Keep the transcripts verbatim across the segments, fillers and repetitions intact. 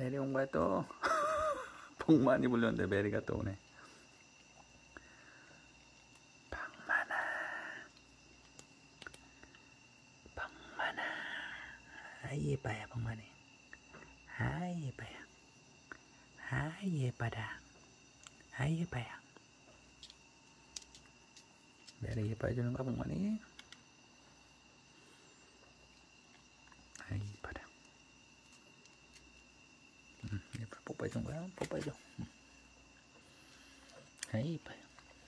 메리 온 거야 또. 복 많이 불렸는데 메리가 또 오네. 방만아, 방만아. 아이 예뻐야 방만해. 아이 예뻐야. 아이 예뻐라. 아이 예뻐야. 메리 예뻐해주는가 방만이? 아이 예뻐라. 응, 예뻐. 뽀뽀해준 거야? 뽀뽀해줘. 응. 아이 예뻐요.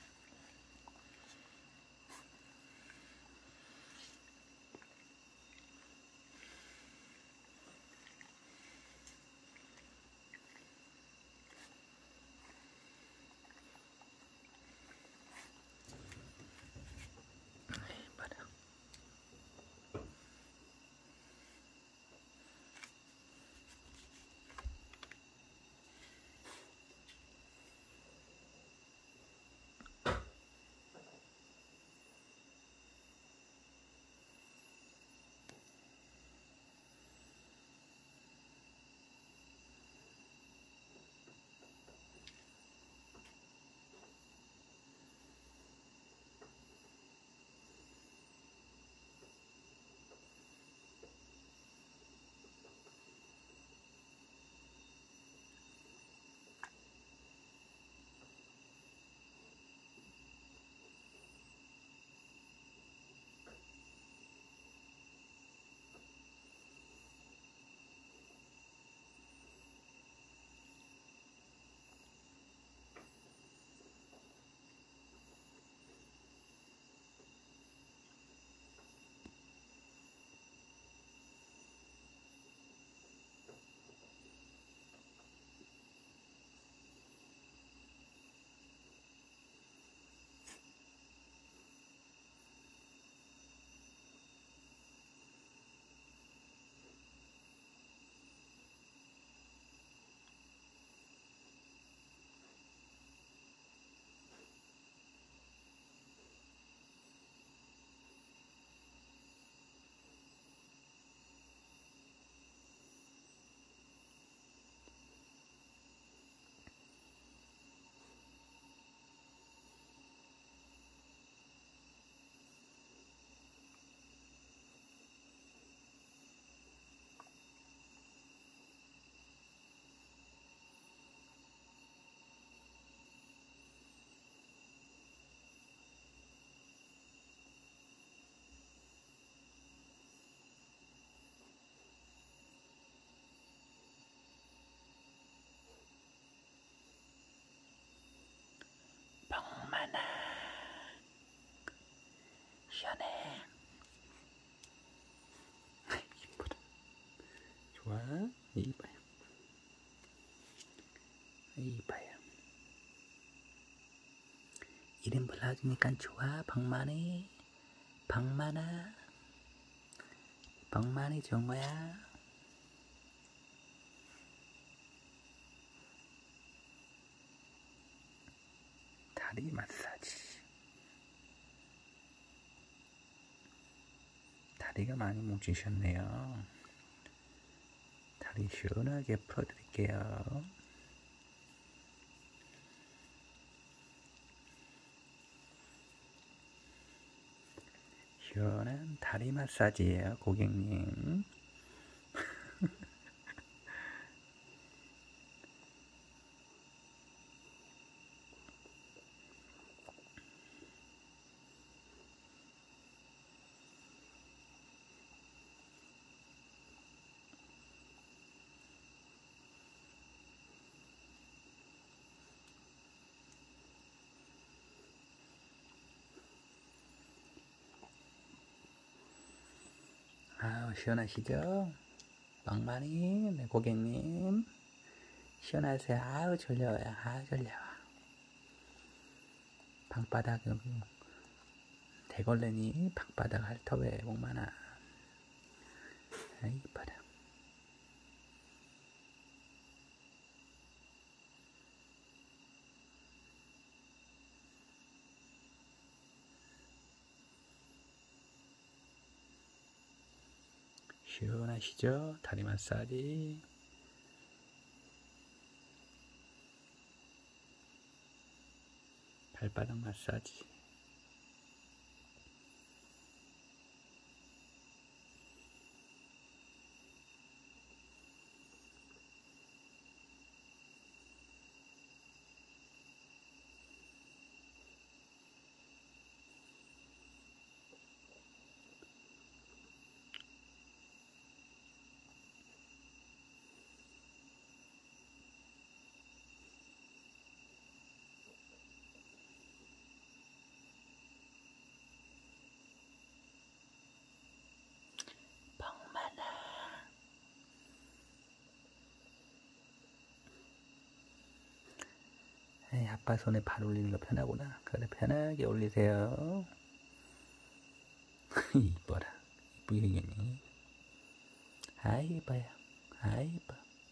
방만아, 시원해. 이쁘다. 좋아. 이뻐요. 이뻐요. 이름 불러주니까 좋아. 방만이. 방만아. 방만이 좋은 거야. 다리 마사지. 다리가 많이 뭉치셨네요. 다리 시원하게 풀어드릴게요. 시원한 다리 마사지예요, 고객님. 아우, 시원하시죠? 막만이, 네, 고객님. 시원하세요? 아우, 졸려요. 아우, 졸려. 방바닥, 대걸레니 방바닥 핥어왜, 목만아. 아이, 이뻐라. 시원하시죠? 다리 마사지. 발바닥 마사지. 에이, 아빠 손에 발 올리는 거 편하구나. 그래, 편하게 올리세요. 이뻐라. 이쁘게 생겼니? 아이, 이뻐요. 아이, 이뻐.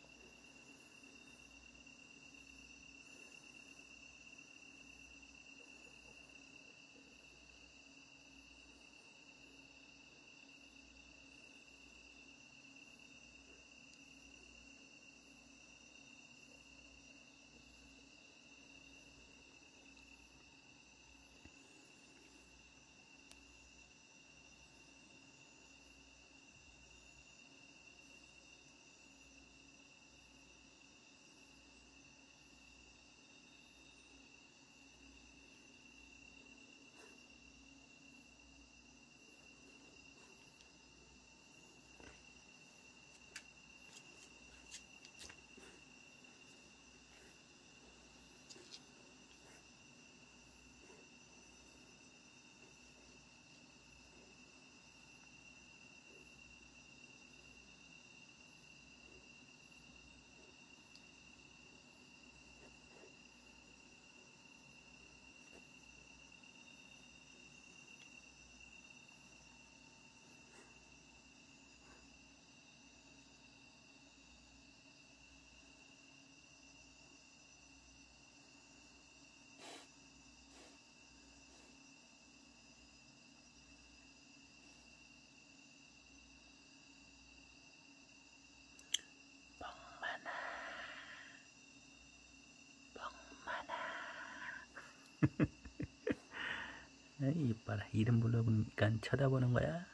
아이, 이뻐라. 이름 불러보니까 쳐다보는 거야.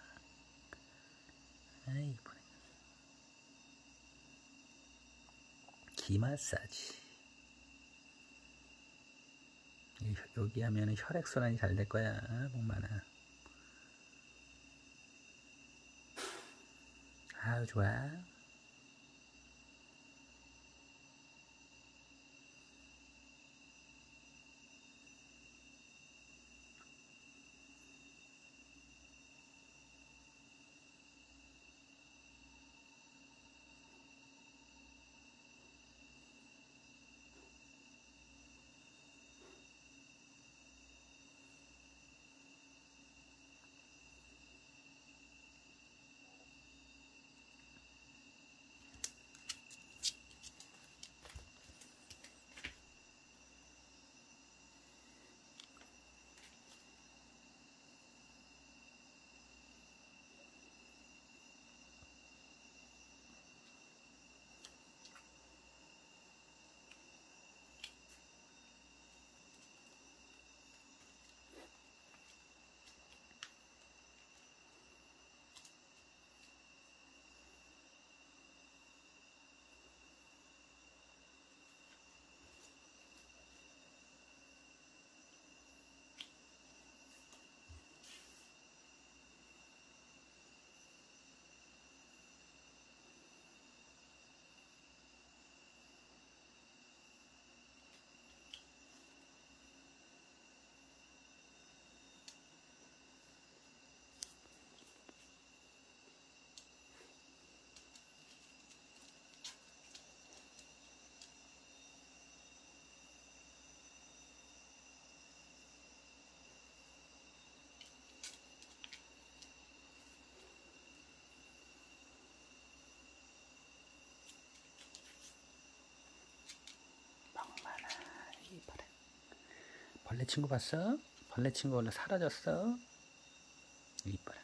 아이, 이쁘네. 기 마사지. 여기 하면 혈액순환이 잘 될 거야, 복만아. 아유, 좋아. 벌레 친구 봤어? 벌레 친구 원래 사라졌어? 이뻐라.